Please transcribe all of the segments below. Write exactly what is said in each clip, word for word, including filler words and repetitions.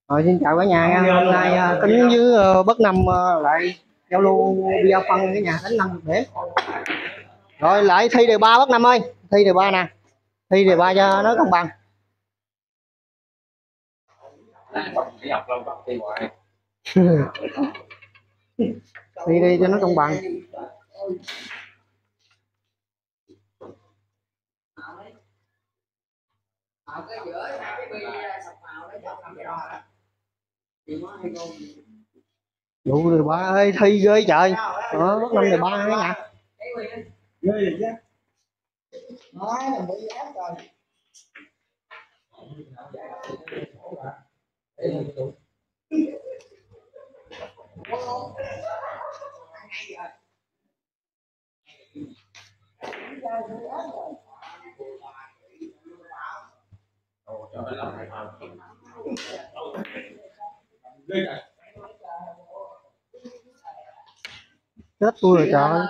Rồi xin chào cả nhà nha. Hôm nay uh, tính với uh, Bất Năm uh, lại giao lưu bia phân cái nhà đánh năm điểm. Rồi lại thi đề ba Bất Năm ơi, thi đề ba nè, thi đề ba cho nó công bằng. Thi đi cho nó công bằng. Đủ đề ba ơi, thi ghê trời. Đó, Bất Năm đề ba ấy nè. Ghê chứ. Nói là bị ép rồi. Chết tôi rồi trời.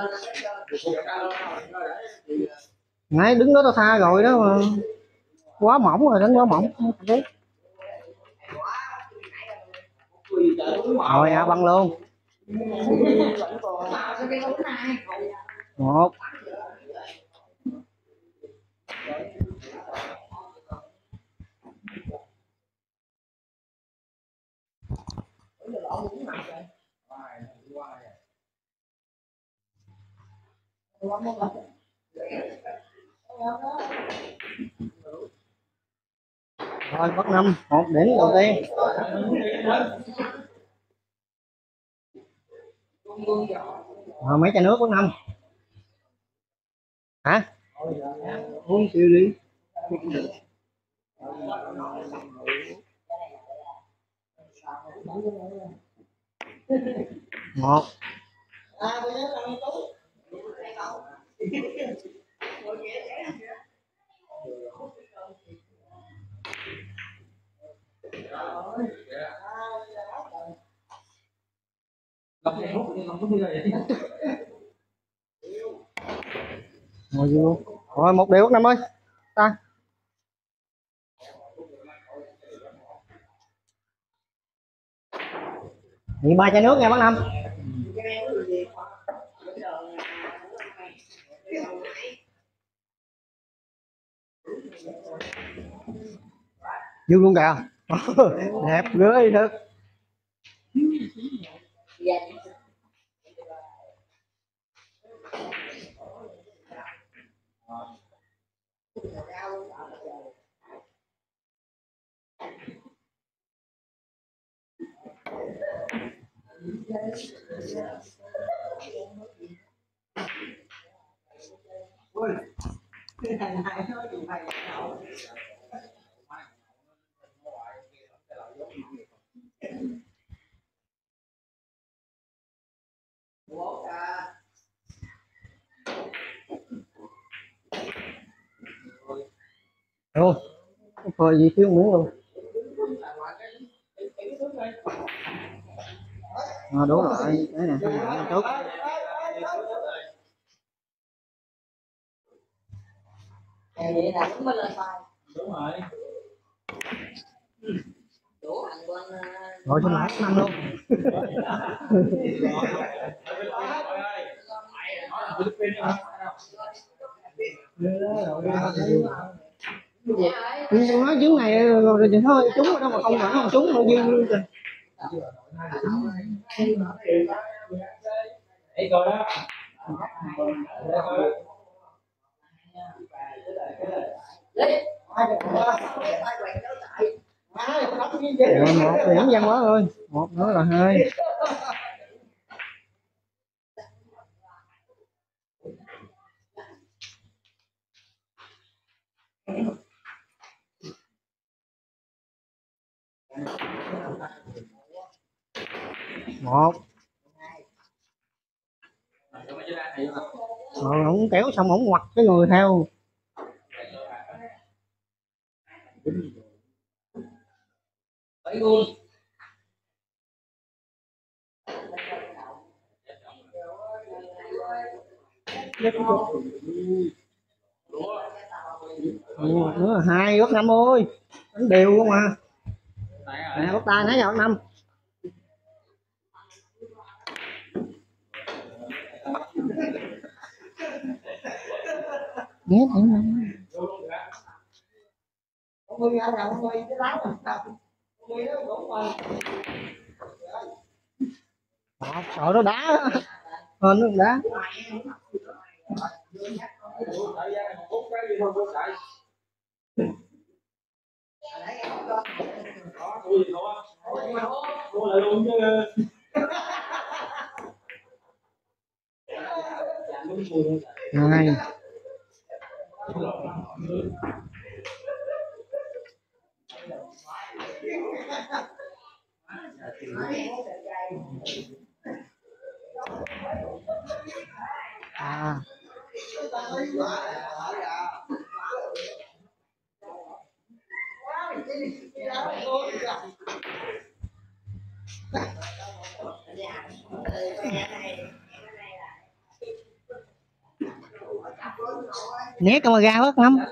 Nãy đứng đó tao tha rồi đó mà. Quá mỏng rồi, đánh quá mỏng. Rồi à, băng luôn. Một. Rồi Bất Năm một điểm đầu tiên. Rồi mấy chai nước Bất Năm hả? Uống siêu đi. Một. Ngồi vô. Rồi một điều Bất Năm ơi. Ta. Thì ba chai nước nha Bất Năm. Dương luôn kìa. Đẹp ghê thật. Luôn. Phơi gì thiếu miếng luôn. À, đúng rồi, đấy nè, cái chút. Vậy là đúng lên bài. Đúng rồi. Đổ ăn bên Rồi xin lỗi năm luôn. Nhưng nói trứng này rồi thì thôi trúng ở đâu mà không phải không trúng đâu dư luôn kìa. Đây coi đó. Rồi một điểm văn quá ơi, một nữa là hai. Một. Rồi ổng kéo xong ổng ngoặt cái người theo. Một nữa là hai Bất Năm ơi, đánh đều không à. nè bắt tay thấy giờ năm nhé em năm đó, sợ nó đá hơn nó đá này à né camera bớt lắm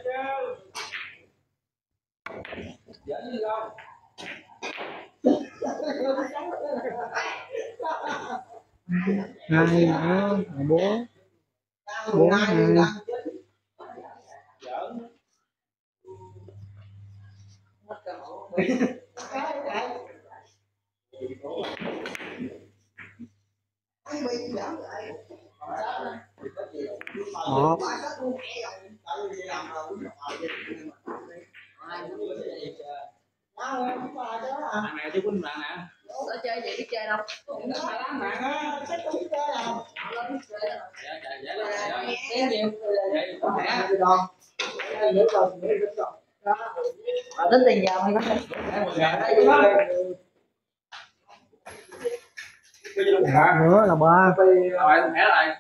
hai nữa bố bố hai một mẹ chứ quýnh bạn nè. Nó chơi vậy biết chơi đâu. Nó mà đánh bạn á. Chắc tôi biết chơi đâu. Dạ dạ dạ dạ. Cái gì? Vậy có mẹ đi đòn. Bà tính tiền giàu hay không? nữa là ba Rồi mẹ lại.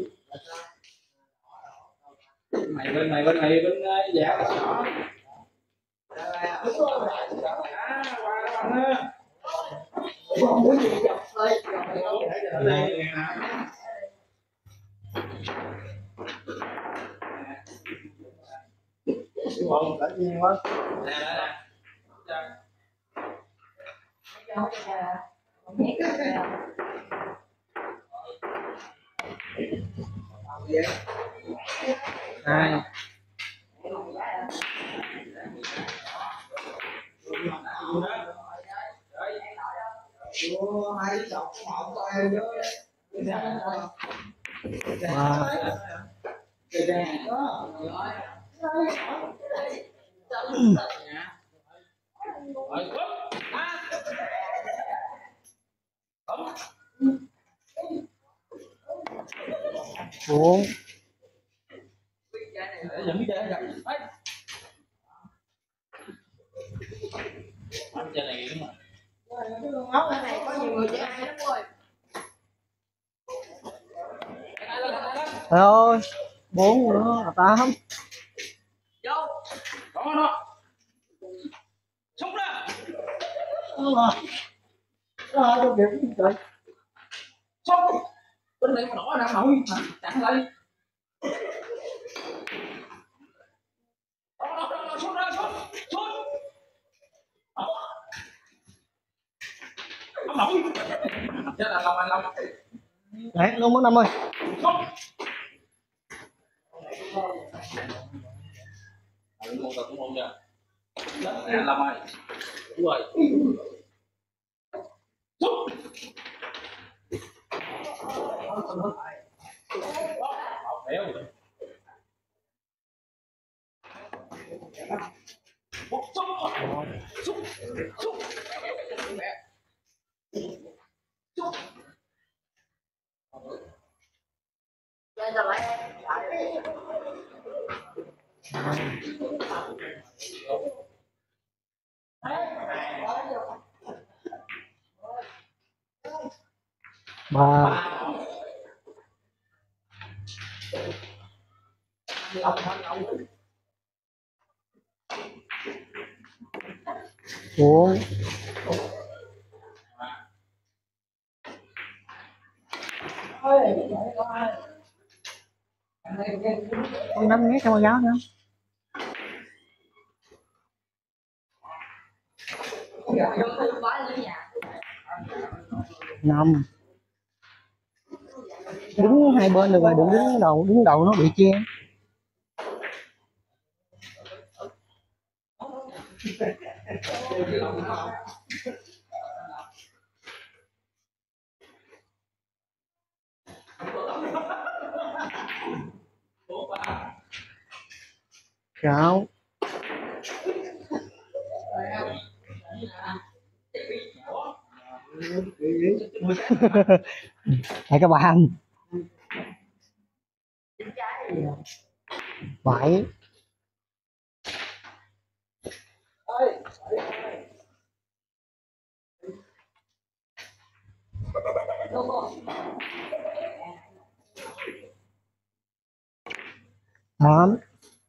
Mày bên mày bên mày bên dạ đó. không tự nhiên quá hai bốn chơi này đúng rồi. Cái này có nhiều người chơi hay lắm rồi. trời ơi bốn nữa là tám Vô. Đó nó. Xúc ra. đó là cái việc gì trời Xúc. Bên này mà nổ ra nổi chặn lại. Đó đó đó xúc ra xúc. Xúc. Ông nổi. Chết là lòng anh lòng. đấy luôn mất năm ơi Đừng một cũng không nha. Nè Lâm ơi. Đúng rồi. Béo rồi. Chơi cho lại. ba bốn con năm nhé cho giáo nữa Năm. Đứng hai bên được rồi, đừng đứng đầu, đứng đầu nó bị che. Sáu. Tại các bạn. Bảy. Tám.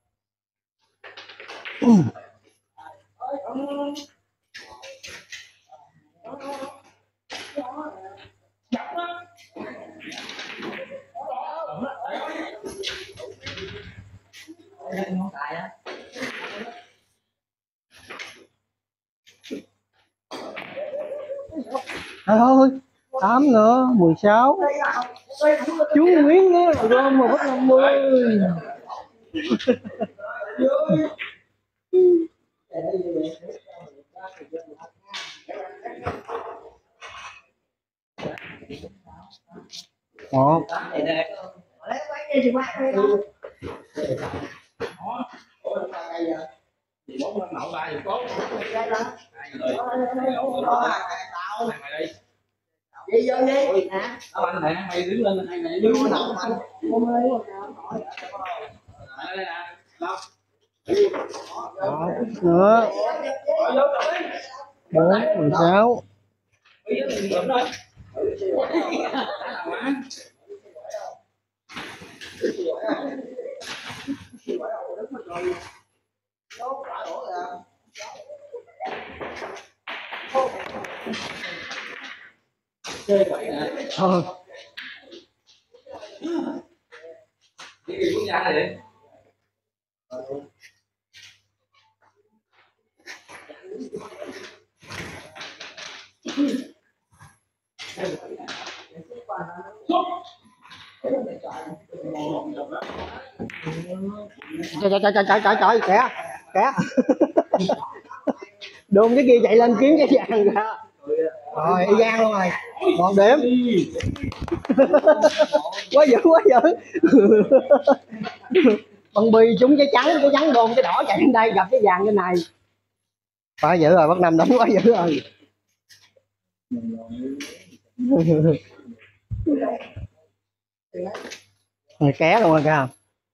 Trời ơi, tám nữa, mười sáu. Chú Nguyễn á, gom một hết năm mươi. Một. Đi vô đi hả? Anh nè, mày đứng lên hai mày đứng lên anh. Nữa. Bốn, mười sáu. Thôi. Đi quốc gia này. Trời trời trời trời trời trời kẻ kẻ đôn cái kia chạy lên kiếm cái vàng ra rồi y gan luôn rồi một điểm. Quá dữ quá dữ. Bằng bì trúng cái trắng, cái trắng đôn cái đỏ chạy lên đây gặp cái vàng trên này. Quá dữ rồi, bắt năm đánh quá dữ rồi. Người ké luôn rồi kìa.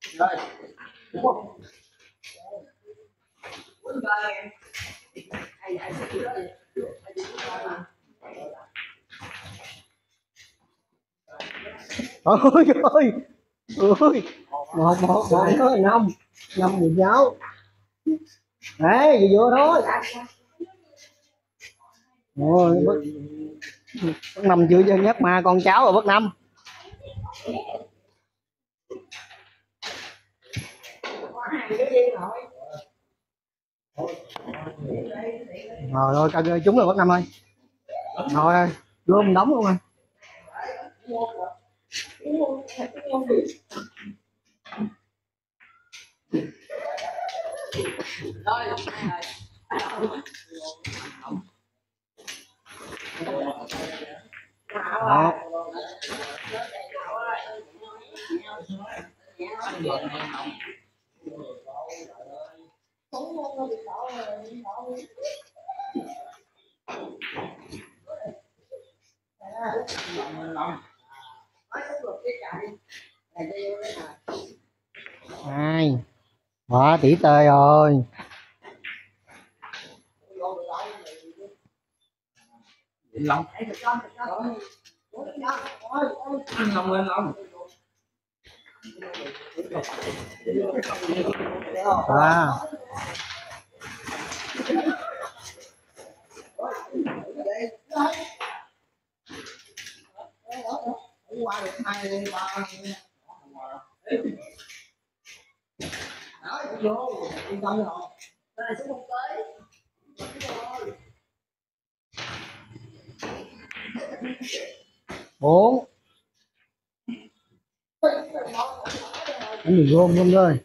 Ôi ơi ôi một một một nữa năm năm mười sáu. Đấy gì vừa thôi. Ôi bất, bất năm chưa chơi nhất mà con cháu rồi bất năm. Rồi thôi cân chúng là bất năm ơi. Rồi gom đóng luôn rồi. Đó. Hai. Quá tỉ tê rồi. Long. Long lên Long. À. Qua được hai ba. Đó, vô, yên tâm rồi. Đây là số một tới. bốn. Bánh mì gom luôn rồi.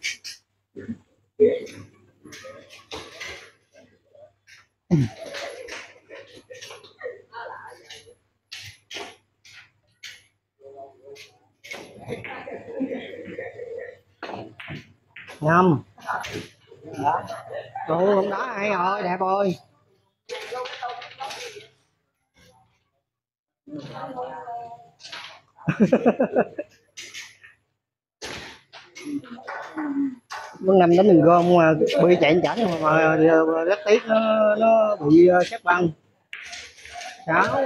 Năm. Đồ bóng đá hay rồi, đẹp rồi. Bữa năm đánh mình gom mà bị chạy chảnh mà, mà rất tiếc nó nó bị sát băng. Sáu.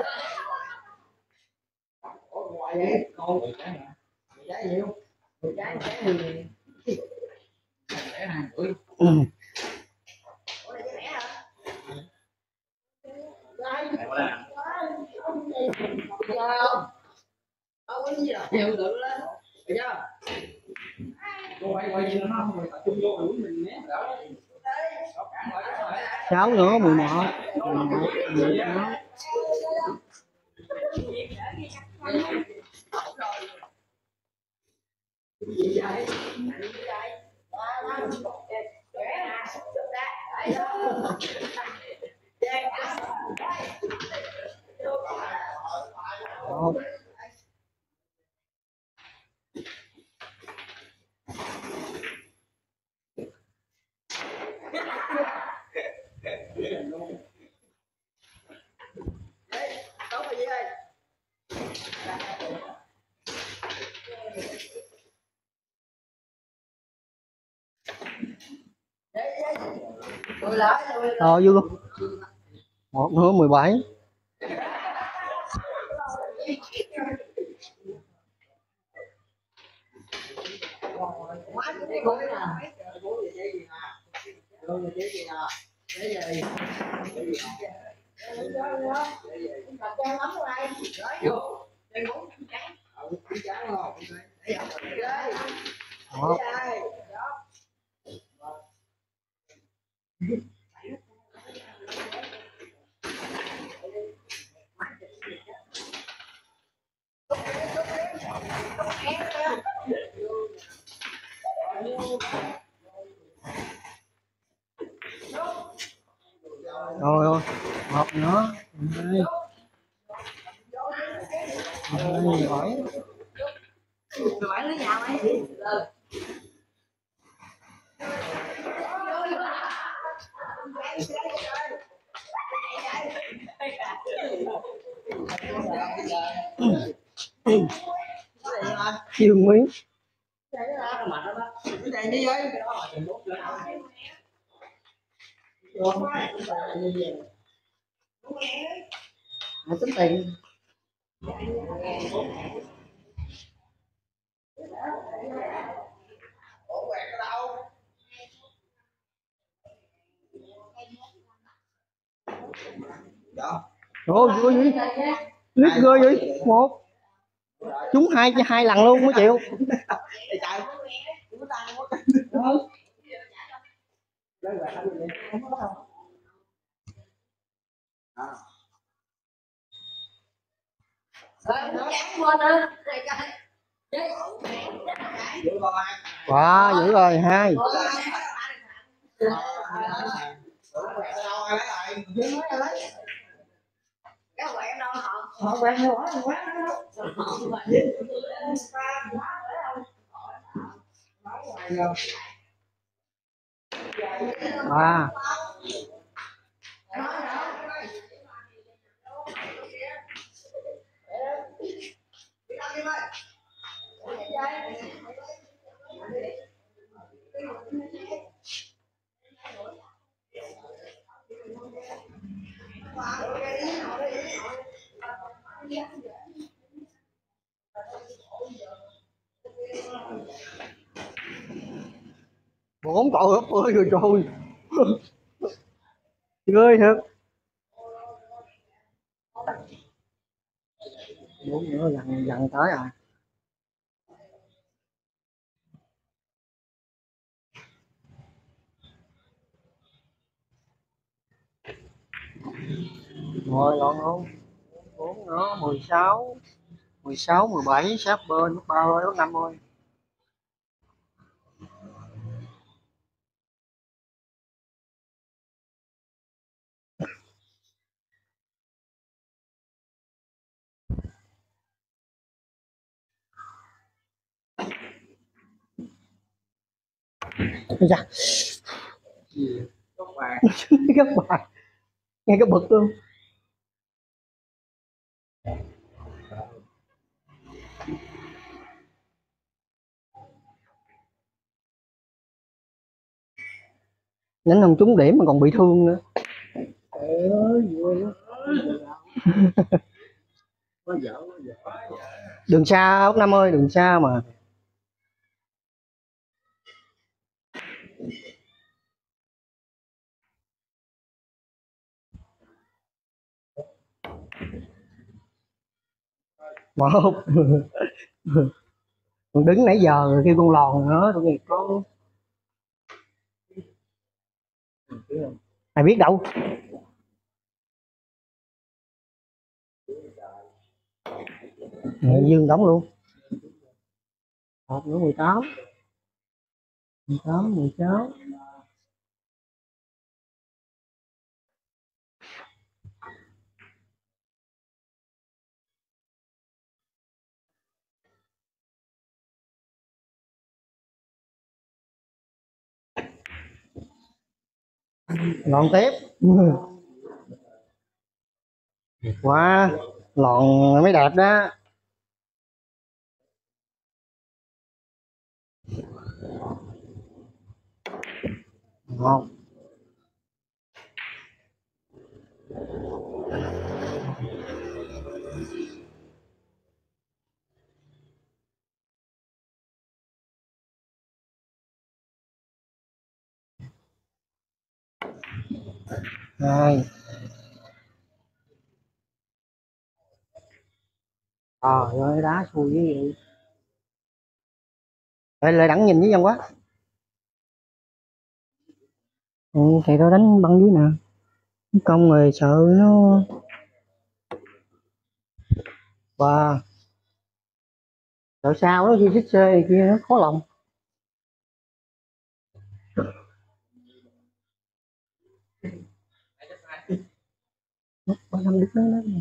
Ừ. Sáu nữa mười một. Một. Rồi vô luôn. Một nữa mười bảy. Đó. Rồi rồi, một nữa. Hai. Hai bảy. Dương miếng. Hãy tính tiền. Ôi vui vậy, clip ghê vậy. Một trúng hai hai lần luôn mới chịu. Wow, dữ rồi. Hai. Ba. Bốn. Trời ơi rồi trời. Ghê thật. Bốn nữa gần gần tới à. Rồi ngon không? bốn nữa, mười sáu, mười sáu, mười bảy, sát bên ba ơi, bắt năm ơi. Ây da. Các bạn Các bạn nghe cái bực luôn. Nhánh không trúng điểm mà còn bị thương nữa. Trời ơi vui lắm. Quá dở quá dở. Đường xa Út Năm ơi, đường xa mà. Một. Còn đứng nãy giờ rồi kêu con lòn nữa, tụi nghiệp con. Ai biết đâu. Dương đóng luôn. Một nữa mười tám. mười tám, mười sáu. Lòn tiếp. Quá. Lòn mới đẹp đó. Ngon. Hai. Trời ơi đá xui với gì. Lại lại đẳng nhìn với dân quá. Ừ, thì tao đánh băng dưới nè. Công rồi sợ nó. Và sợ sao nó kia xích xê này kia nó khó lòng. Ba năm đứt nó đó.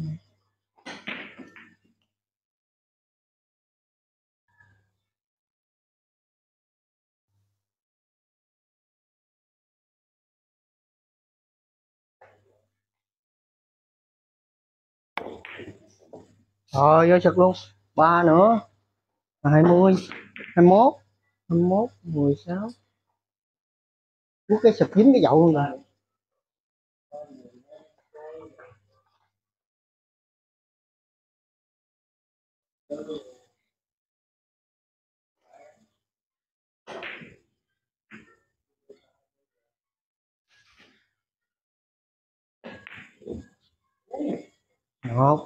Rồi vô sực luôn. Ba nữa. Hai mươi. Hai mốt. Hai mốt. Mười sáu. Quốc cái sụp dính cái dậu luôn rồi. Một.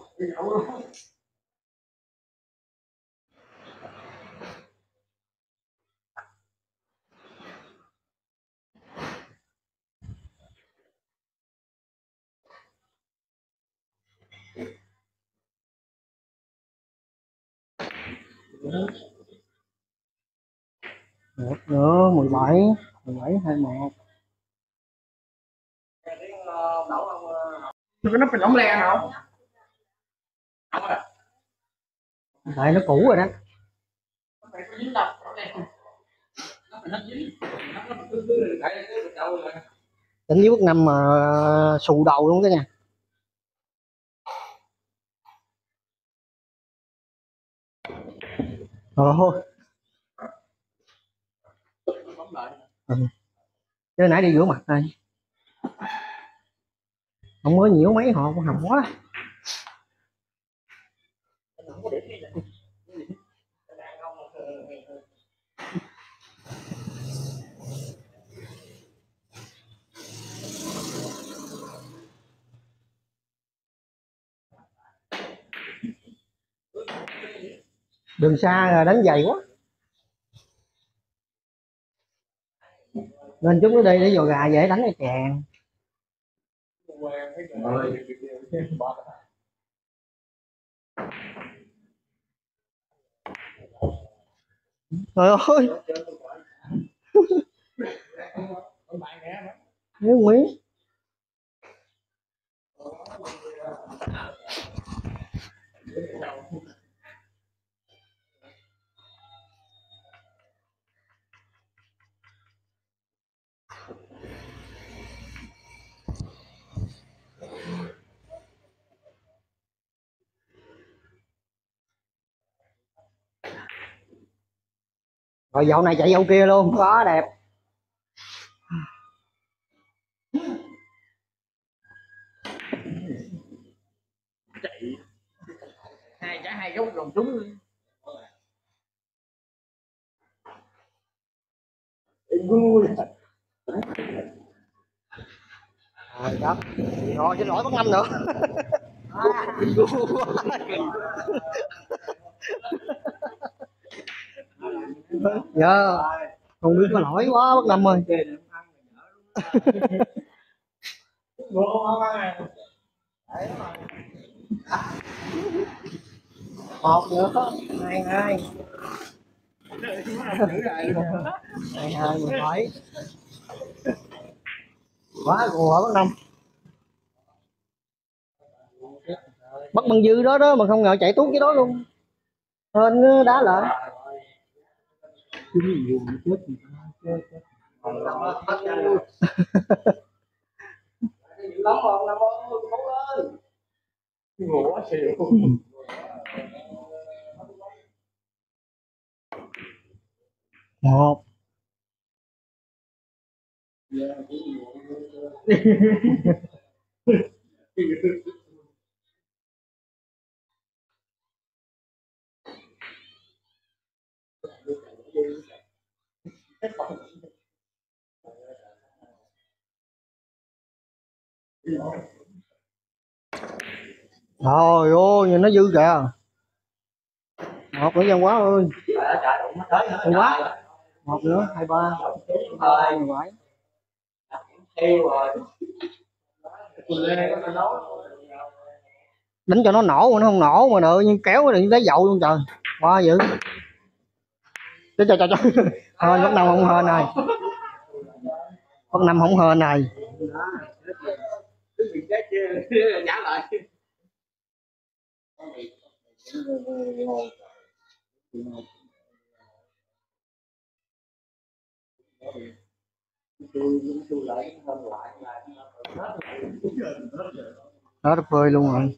Một nữa. Mười bảy. Mười bảy. Hai một. cái nắp mình ống le không? Tại nó cũ rồi đó. Đánh với bước năm mà xù đầu luôn đó nha. Ờ thôi. Ừ. Chứ nãy đi rửa mặt thôi. Không có nhiễu mấy họ cũng hầm quá. Đường xa là đánh dày quá. Nên chúng nó đi để dò gà dễ đánh cái chèn. Trời ơi, nếu miếng. Rồi dạo này chạy dâu kia luôn, quá đẹp. Hai cả hai gốc đồng trúng luôn. Vui. Rồi đó. Rồi xin lỗi bác Năm nữa. Dạ. Không biết có lỗi quá bác Năm ơi. Một nữa, hai hai hai hai mười bảy. Quá gùa bác Năm. Bắt bằng dư đó đó mà không ngờ chạy tuốt cái đó luôn. Hên đá lại. Lắm không, Nam ơi, cố lên. Ngủ quá xỉu. Một. Trời ơi, nhìn nó dư kìa. Một nữa dân quá ơi. Hay quá. Một nữa, hai ba. Hai mười bảy. Đánh cho nó nổ mà nó không nổ mà nợ nhưng kéo thì lấy dậu luôn trời. Quá dữ. Trời trời trời trời. Thôi bắt Năm không hên này. Bắt Năm không hên này. Nhả lại. Đó đất phơi luôn rồi.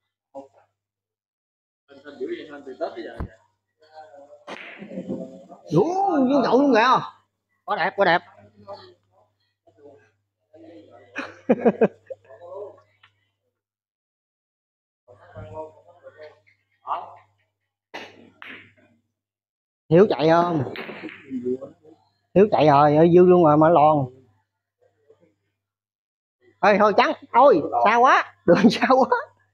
Đủ vô dậu luôn kìa. Quá đẹp, quá đẹp. Hiếu chạy không? Hiếu chạy rồi, ơi dư luôn rồi mà lòn. Thôi thôi trắng, thôi, xa quá, đường xa quá.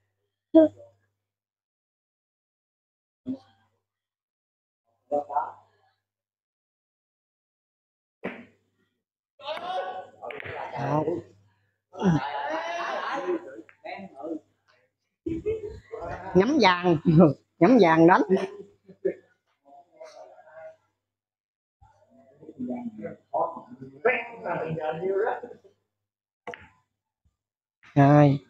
Nhắm vàng, nhắm vàng đánh. Hai.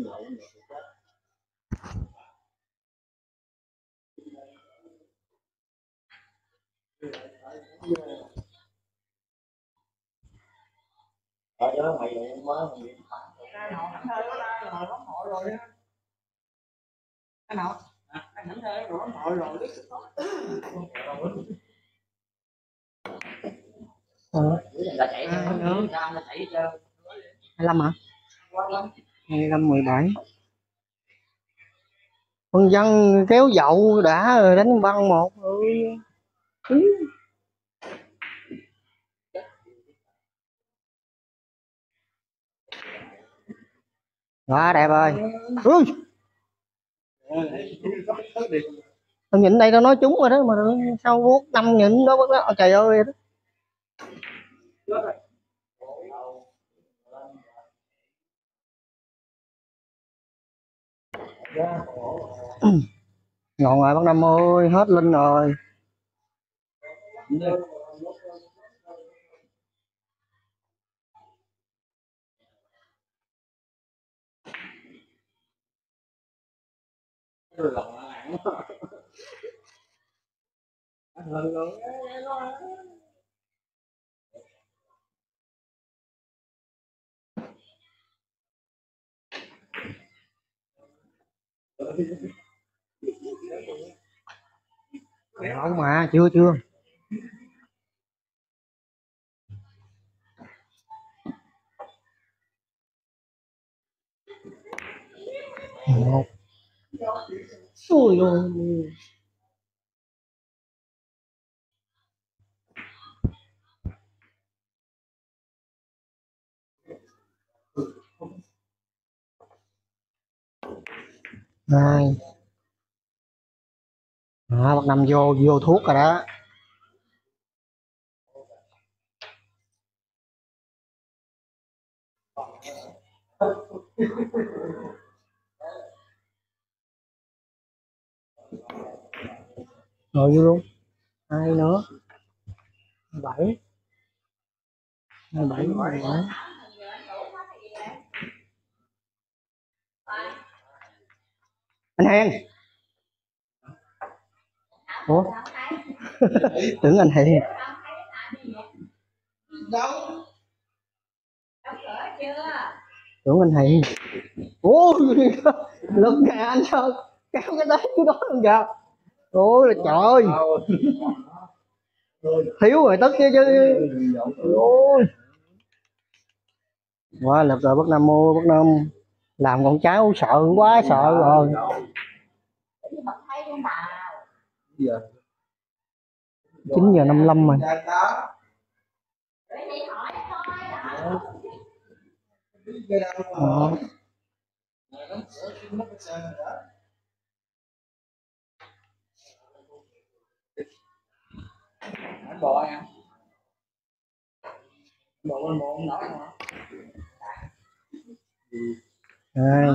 Ở đó mày mới Cái nào thẳng thơi đó ra rồi bấm hội rồi á. Cái nào? Anh thẳng thơi rồi bấm hội rồi biết Ờ. là chạy nữa. Ra nó chạy chưa? hai lăm hả? hai lăm mười bảy. Con dân kéo dậu đã rồi đánh băng một. Ừ. Ừ. Quá đẹp rồi. Ui. Tao nhìn đây tao nói trúng rồi đó mà sao vuốt năm nhìn đó bất đó. Trời ơi. Ngon rồi bác Năm ơi, hết linh rồi. Đâu mà chưa chưa. Một. Ui ôi. Hai. À, bậc năm vô vô thuốc rồi đó. Rồi vô luôn. Hai nữa. Bảy. Hai bảy. Bảy. Anh Hèn. Ủa? Tưởng anh Hèn. Đâu? Tưởng anh Hèn. Ôi, lực kìa anh sao kéo cái tay cái đó luôn kìa. Ôi là trời. Thiếu rồi tất chứ chứ. Ôi. Quá lực rồi bác Năm mua bác Năm. Làm con cháu sợ quá sợ rồi. chín giờ năm mươi lăm rồi. Ờ. Anh bộ em. Bộ anh bộ không nói hả? Hai.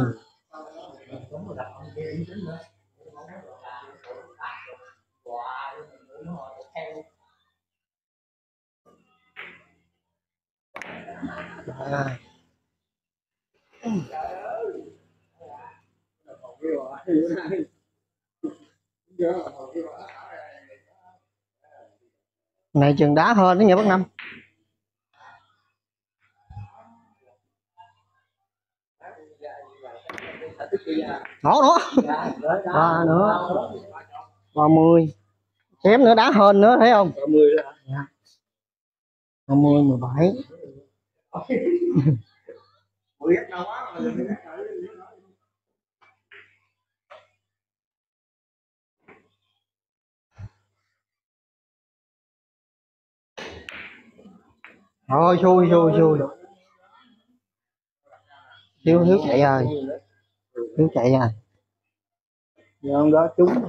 Ba. Này chừng đá hơn đó nha bác Năm. Đó đó. Ba nữa. Ba mươi. Chém nữa đá hơn nữa thấy không? ba mươi đó. Dạ. Ba mươi mười bảy. Thôi xui xui xui. Thiếu thiếu chạy rồi. Thiếu chạy rồi. Nhưng đó chúng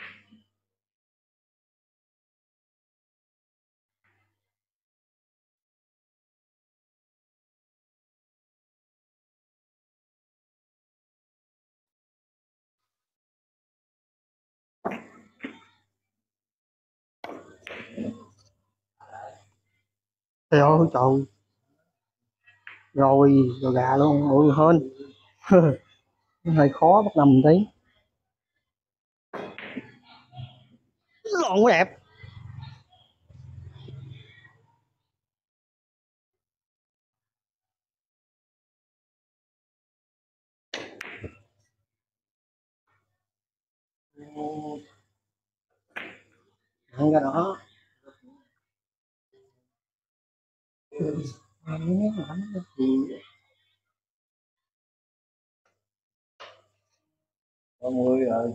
Trời ơi trời. Rồi rồi gà luôn ủi hơn. Hơi khó bắt nằm tí. Lộn quá đẹp. Ăn ra đó. ba mươi rồi.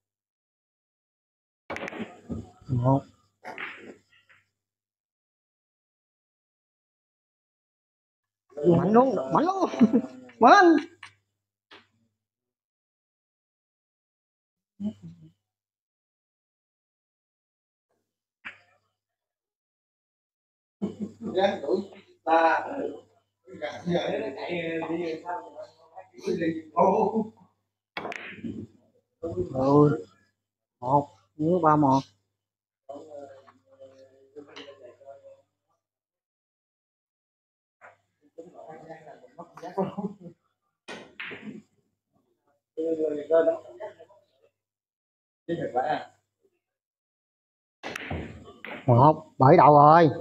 Một. Mạnh luôn, mạnh luôn. Mạnh. Ráng đuổi ta. Giờ nó chạy đi sao? Ừ. Một. Nhớ ba một. một bảy đầu rồi.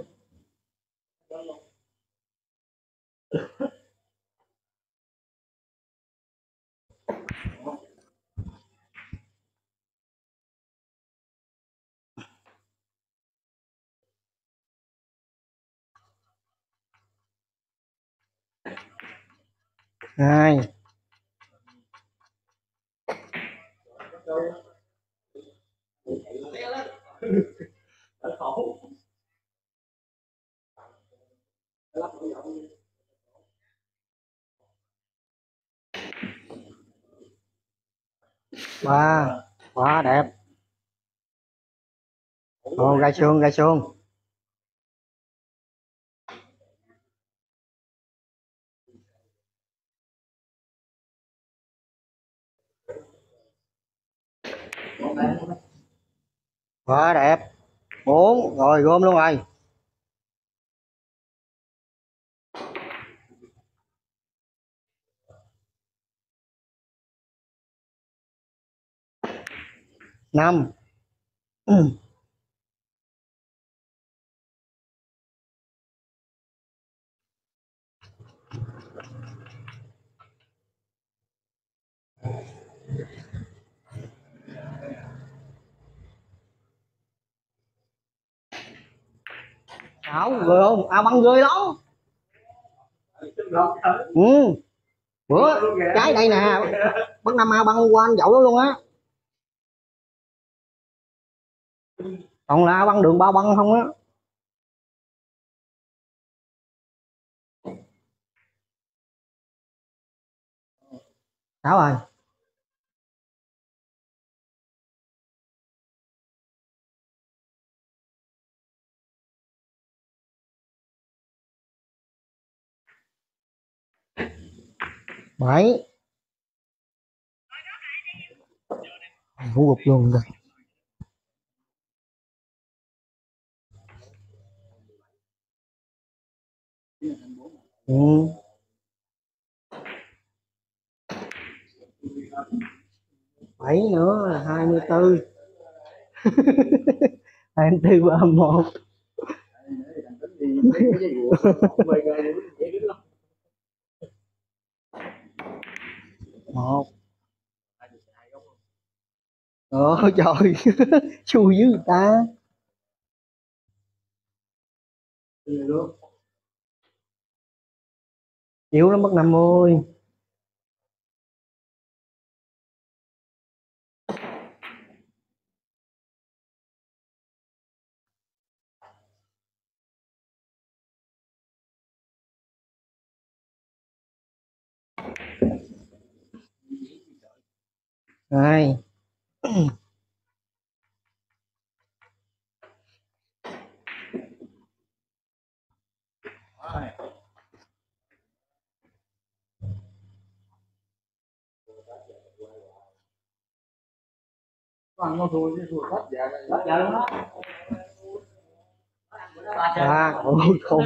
Hai. Ba. Quá đẹp. Ồ, gai xương gai xương. Quá đẹp. Bốn rồi, gom luôn rồi. Năm. Sáu rồi không? À băng ghê lắm. Ừ. Bữa trái đây nè, bác Năm A băng qua anh dậu đó luôn á. Còn là băng đường bao băng không á. Sáu rồi. Bảy. Ngủ gục luôn rồi. Ừ. Bảy nữa là hai mươi tư. Hai mươi tư ba một. Một. Ờ trời. Xui dữ người ta. Yếu lắm bác Năm ơi. Hai. Con nó thôi chứ thôi hết dạ hết dạ luôn đó. Ba. Ôi không.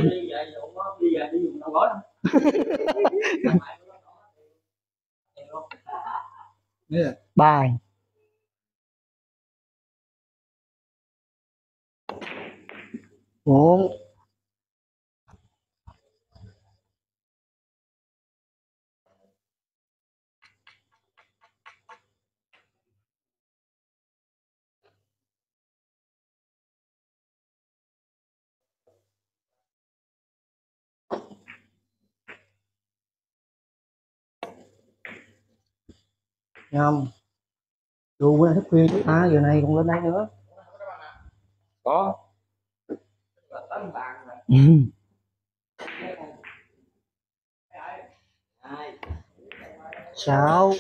Ba. Bốn. Năm. Dù bữa nay thức khuya chúng ta giờ này còn lên đây nữa. Có. Ừ. Sáu.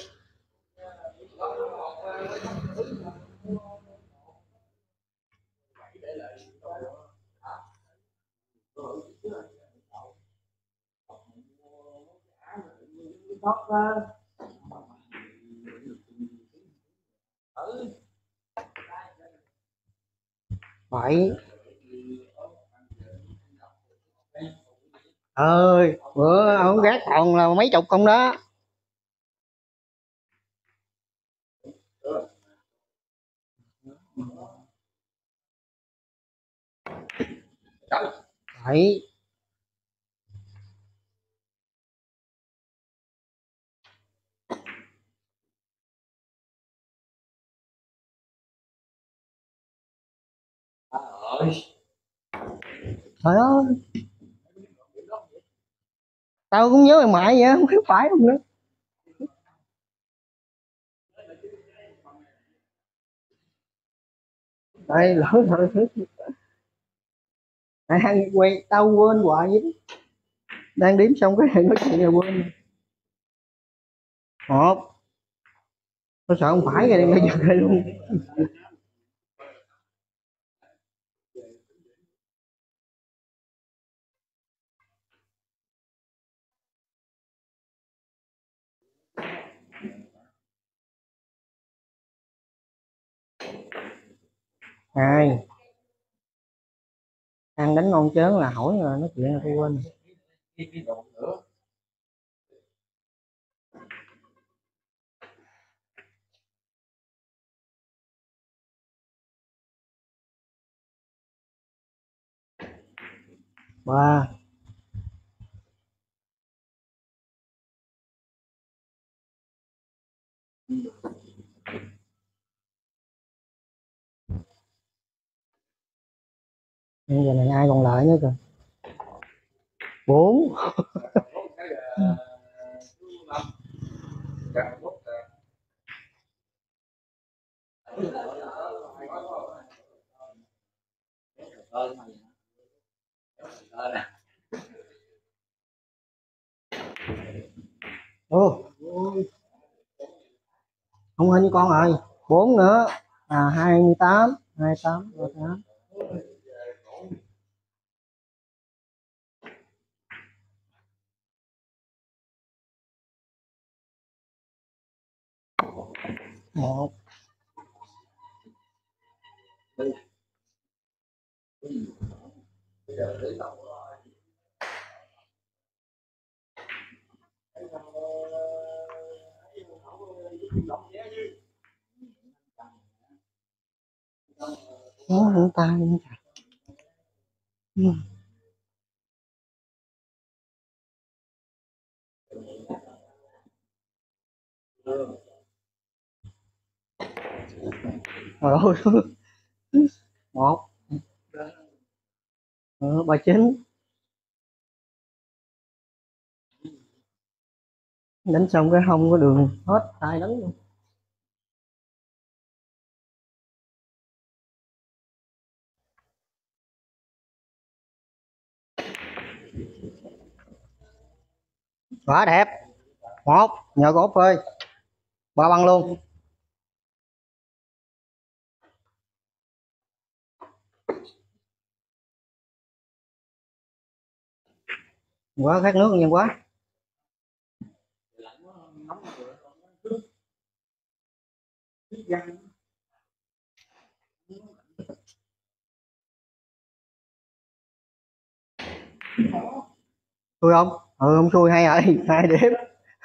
Bảy. ơi bữa ông gác còn là mấy chục con đó. Đấy. Trời ơi tao cũng nhớ mày mãi vậy không biết phải không nữa. Đây lỡ rồi. À, quay tao quên hoài vậy. Đang đếm xong cái nói chuyện rồi quên. Một. Tôi sợ không phải rồi đang bây giờ đây luôn. Hai. Ăn đánh ngon chớn là hỏi rồi nói chuyện là tôi quên. Ba. Giờ này ai còn lại nữa kìa. Bốn. Ô không hình như con rồi. Bốn nữa à hai mươi tám. Hai tám rồi tám. Một. Nó không tay nữa. Ừ. Rồi ôi. Một. Ừ, ba chín. Đánh xong cái không có đường hết tay đánh luôn. Quá đẹp. Một nhờ cổ phơi ba băng luôn. Quá khát nước nhiều quá. Xui không? Ừ không xui hay rồi. Hai điểm.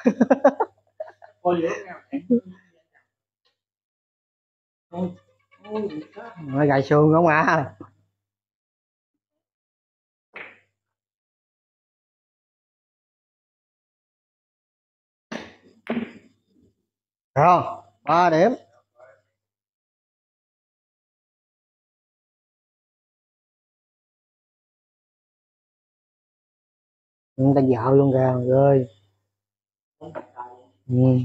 Nó gài xương không à. Rồi ba điểm. Người ta vợ luôn kìa ơi. Ừ.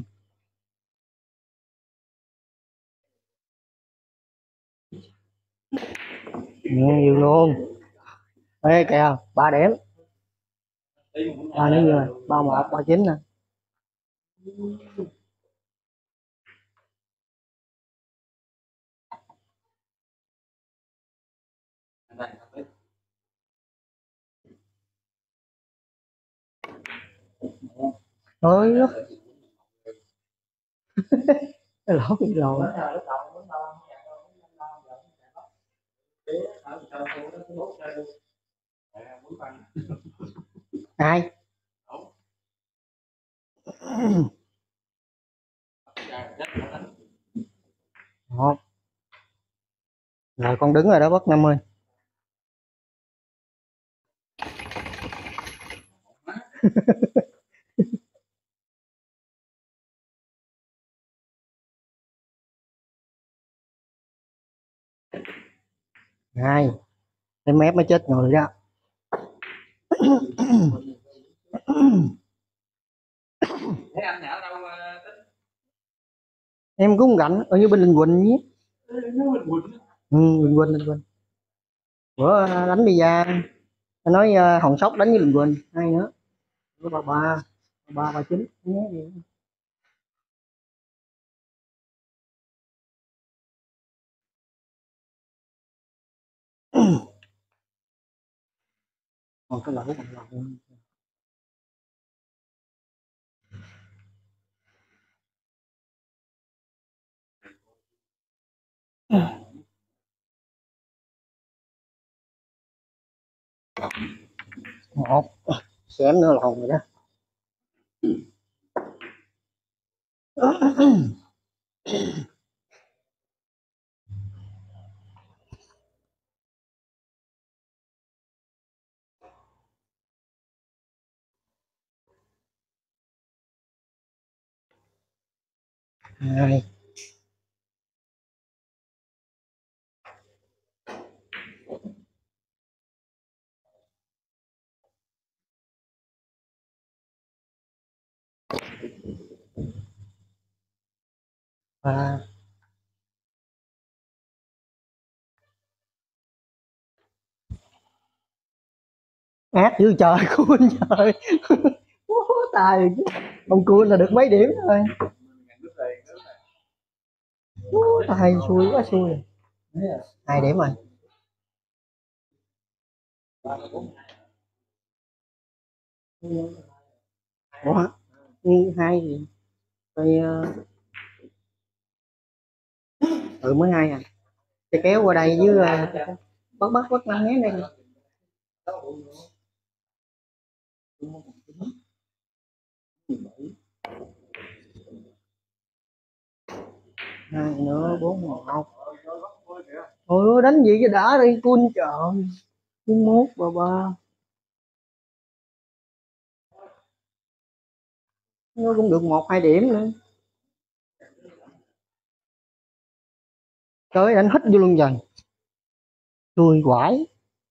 Ừ, nhiều luôn. Ê kìa ba điểm. Ba nữa như rồi ba một ba chín nè. Ơi đó. Cái lỗ bị lồi. Hai. Một. Rồi con đứng rồi đó Bất Năm ơi. Hai. Em ép mới chết người đó. Thế anh ở đâu? Em cũng rảnh ở như bên Linh Quỳnh nhé. Ừ, Linh Quỳnh, Linh Quỳnh. Bữa đánh đi ra anh nói uh, Hòn Sóc đánh với Linh Quỳnh hay nữa. Bữa ba ba ba ba chín nhé. Còn cái lẩu còn lẩu. Một xém nữa là hồng rồi đó. Hai. Ba. Ác dữ trời cuốn trời. Tài ông cuốn là được mấy điểm thôi. Tài xui quá xui. Hai điểm rồi. Ủa hai gì rồi ừ mới hai à. Thì kéo qua đây với uh, bắt bắt bắt năm mé đây. Hai nữa bốn một. Ôi đánh gì cho đã đi cun trời. Cun mốt bà ba. Nó cũng được một hai điểm nữa. Trời đánh hết vô luôn rồi. Xui quải.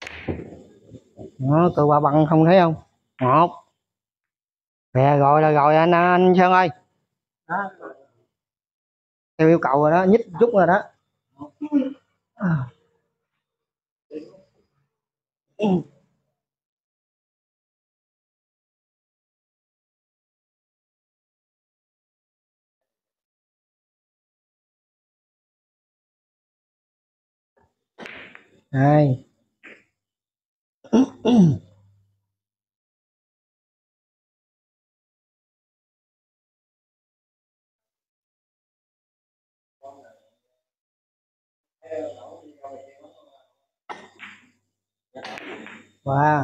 Đó, cờ ba bằng không thấy không? Một. Nè rồi là rồi anh anh Sơn ơi. Đó. Theo yêu cầu rồi đó, nhích chút rồi đó. À. Hai. Ba.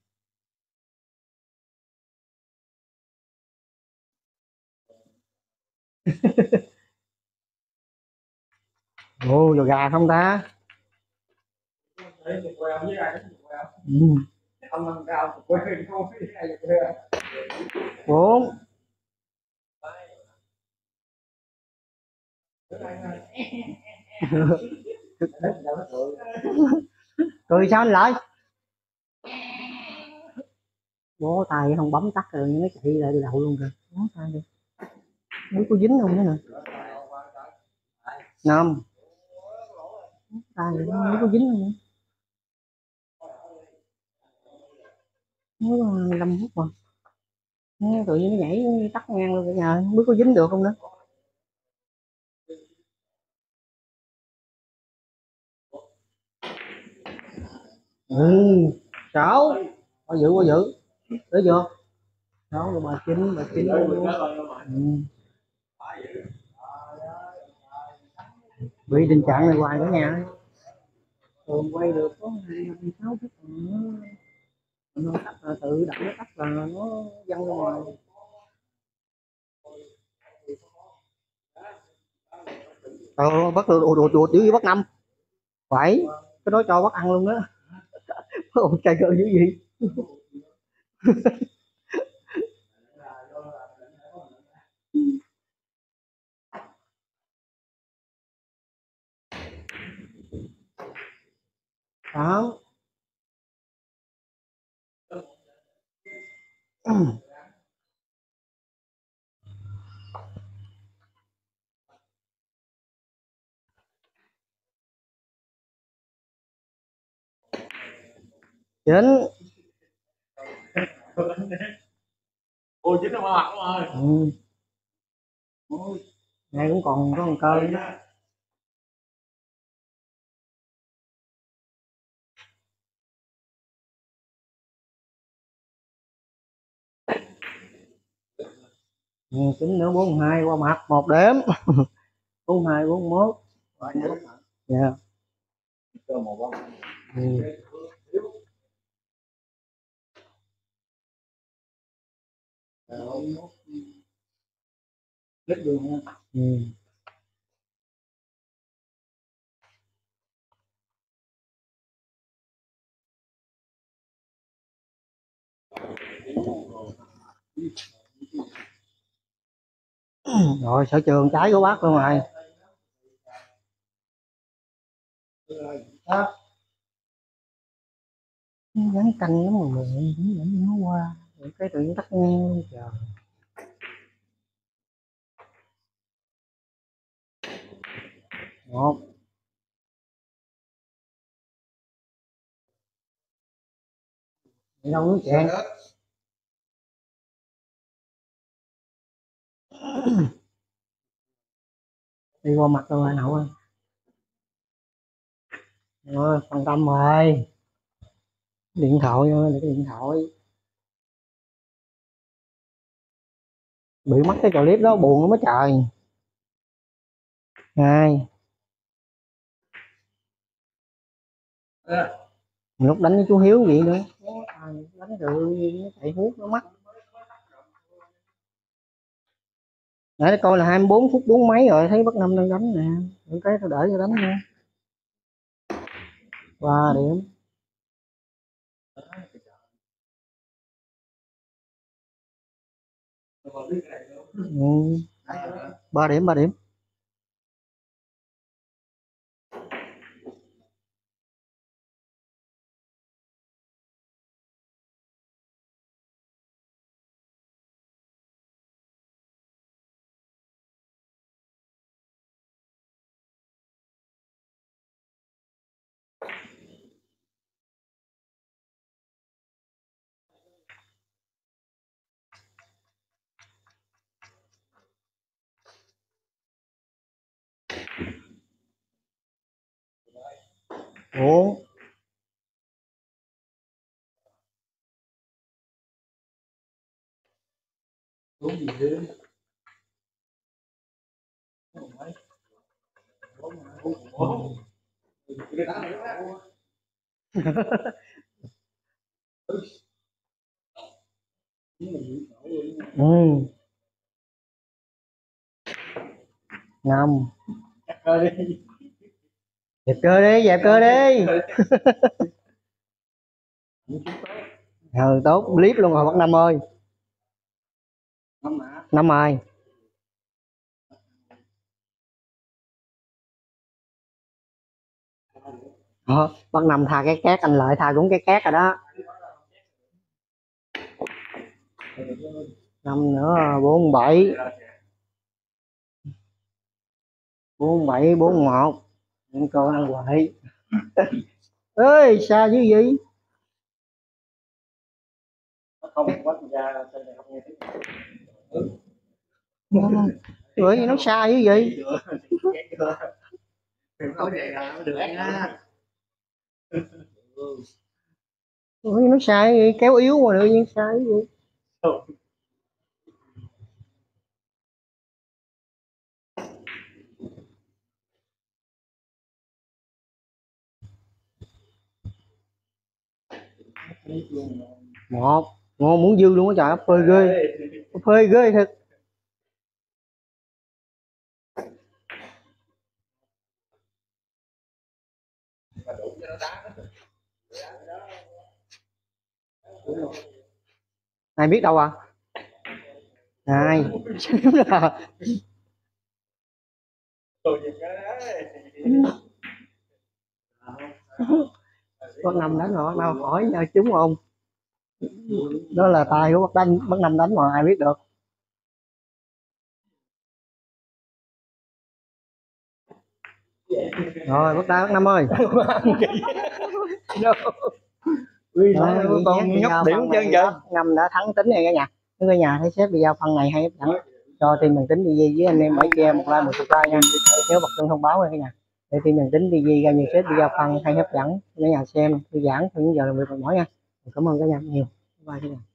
Ồ giờ gà không ta? Ừ. Bốn. Cười sao anh lại? Bố tay không bấm tắt rồi nó chạy lại đi đậu luôn rồi. Bố tay đi. Mới có dính không nữa nè. Năm. Tay mới có dính không nữa. Mới có mười lăm phút mà. Tự nhiên nó nhảy tắt ngang luôn cả nhà, không biết có dính được không nữa. Ừ. Sáu. Có giữ có giữ. Tới chưa? Sáu rồi bà chín bà chín. Ừ. Bị tình trạng này hoài cả nhà. Thường quay được có hai sáu phút nữa. nó tắt là tự động nó tắt là nó văng ra ngoài. Ờ bắt được đột đột dữ gì bắt năm phải cái đó cho bắt ăn luôn đó. Ôi trời ơi dữ gì. Đó. Chính. Ôi chính nó mở mặt rồi. Ừ. Này cũng còn có một cơ nữa. Ừ, tính nữa bốn hai qua mặt một đếm. Bốn hai bốn mốt. Dạ. Ừ. Ừ. Rồi sở trường trái của bác luôn rồi. Đó. Gắn canh lắm mà mình dẫn nó qua cái tự nhiên tắt ngang luôn trời. Một. Đi đâu nước chèn. Đi qua mặt rồi anh Hậu ơi. Rồi phân tâm rồi. Điện thoại ơi để cái điện thoại. Bị mất cái clip đó buồn lắm á trời. Hai. À. Lúc đánh với chú Hiếu vậy nữa. Đánh rồi nó chạy hút nó mất. Nãy coi là hai mươi bốn phút bốn mấy rồi thấy Bắc Năm đang đánh nè. Những cái tôi đợi cho đánh nha. Ba điểm. Ừ. Ba điểm ba điểm. Bốn. Đúng gì chứ. Ừ. Năm. Dẹp cơ đi dẹp cơ đi. Ừ tốt clip luôn rồi Bắc Năm ơi. Năm rồi. Ờ, Bắc Năm tha cái két anh Lợi tha cũng cái két rồi đó. Năm nữa bốn bảy. Bốn bảy bốn một. Những cô ăn quậy. Ơi xa dữ gì. Không quát ra tên này không nghe tiếng. Ơi nó xa dữ gì. Nói vậy là nó được nha. Ơi nó xa dữ gì kéo yếu mà tự nhiên xa dữ gì. một ngon muốn dư luôn á trời, phơi ghê, phơi ghê thật. Ai biết đâu à? Này là bác Năm đánh rồi, nào hỏi nhau trúng không? Đó là tay của bác đánh, bác Năm đánh mà ai biết được. Rồi bác đá bác Năm ơi. Đó, con nhóc điểm chân vậy. Năm đã thắng tính này cả nhà. Nếu cả nhà thấy xếp video phân này hay hấp dẫn cho team Đường Tính đi với anh em bảy kia một like một subscribe nha. Nhớ bật chuông thông báo nha cả nhà. Để team Đường Tính đi ra nhiều xếp video phân hay hấp dẫn cả nhà xem thư giãn những giờ làm việc mệt mỏi nha. Cảm ơn cả nhà nhiều. Bye cả nhà.